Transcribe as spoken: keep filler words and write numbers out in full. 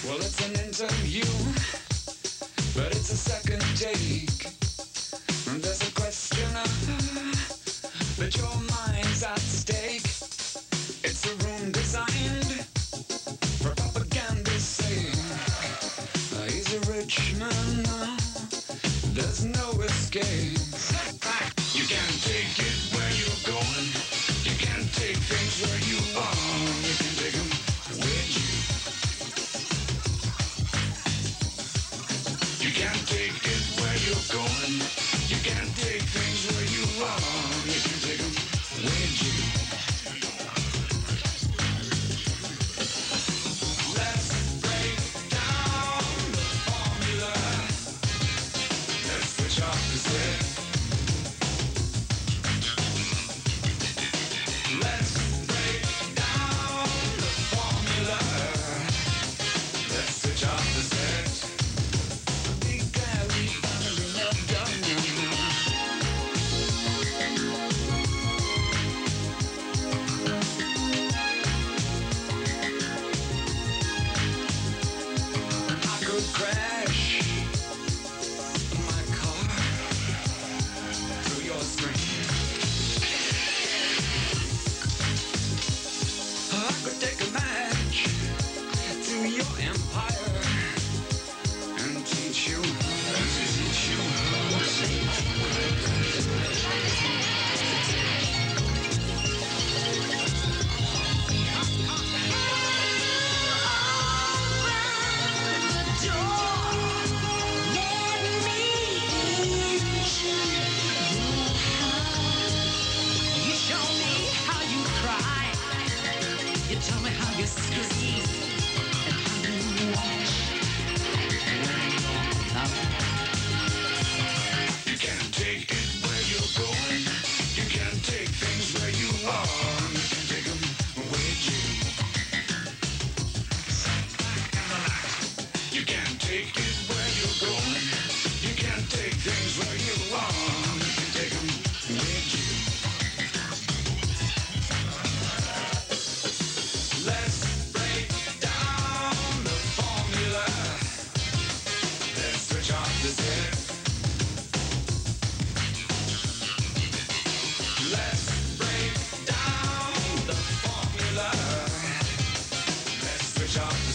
Well, it's an interview, but it's a second take. There's a questioner, but your mind's at stake. It's a room designed for propaganda's sake. Uh, he's a rich man now, there's no escape. You can't take it where you're going. You can't take things where you are. You can take them with you. You can't take it where you're going. You can't take things where you are. You can take them with you. Let's break down the formula. Let's switch off the set. Let's break down the formula. Let's switch off the set. Be glad we finally have done it. I could crash my car through your screen. I could take a match to your empire and teach you, and teach you. You show me how you cry. You tell me how you scream and how you watch. You can't take it where you're going. You can't take things where you are. You can take them with you. You can't take it where you're going. You can't take things where you are. You can take them with you. Let's break down the formula. Let's switch off the set. Let's break down the formula. Let's switch off